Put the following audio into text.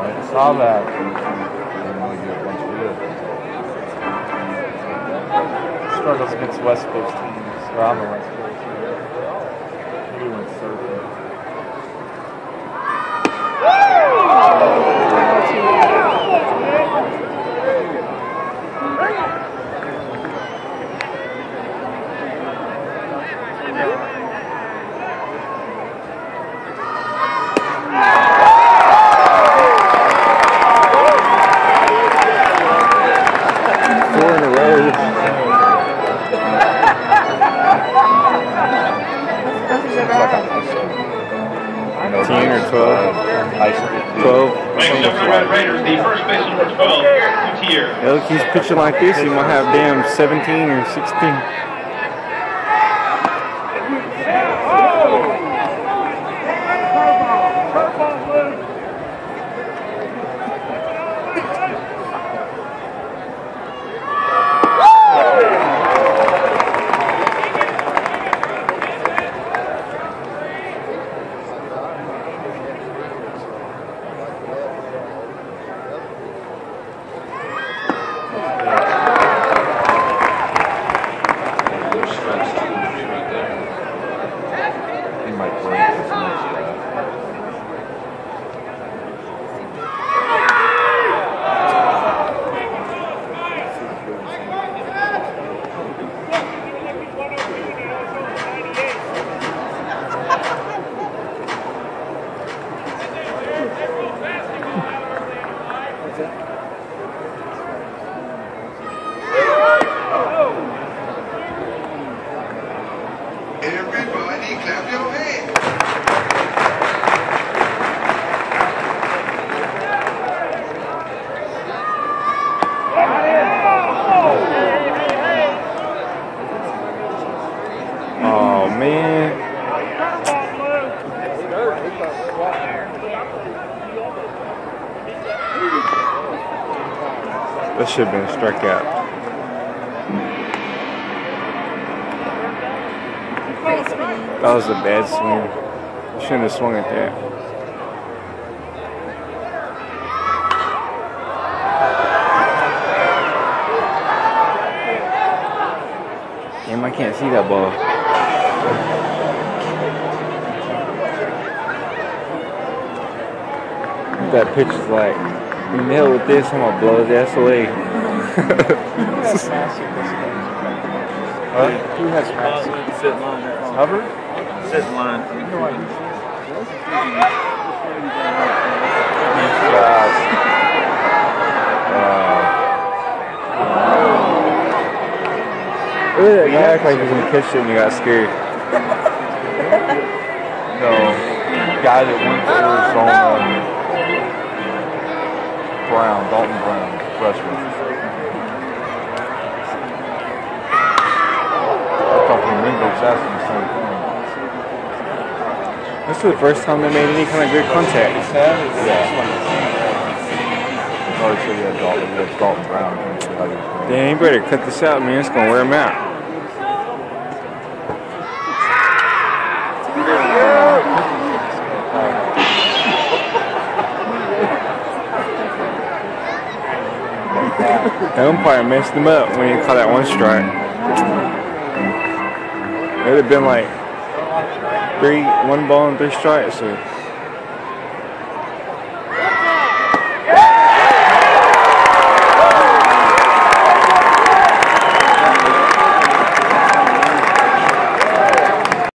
I saw that. Struggles against West Coast teams. Or on the West Coast. He went surfing. Look, he's pitching like this, he might have damn 17 or 16. That should have been a strikeout. That was a bad swing. Shouldn't have swung at that. Damn, I can't see that ball. That pitch is like, you nail with this, I'm gonna blow his ass away. What? Who has massive? Sit line. Hubbard? Sit line. No idea. Look at that guy act like he was gonna catch it and you got scared. No, guy that went to Arizona. Dalton Brown, freshman. I thought the Mingo's asking the same thing. This is the first time they made any kind of good contact. Yeah. Oh, so yeah, Dalton Brown. Damn, you better cut this out, man. It's gonna wear him out. The umpire messed him up when he caught that one strike. It would have been like 1 ball and 3 strikes. So.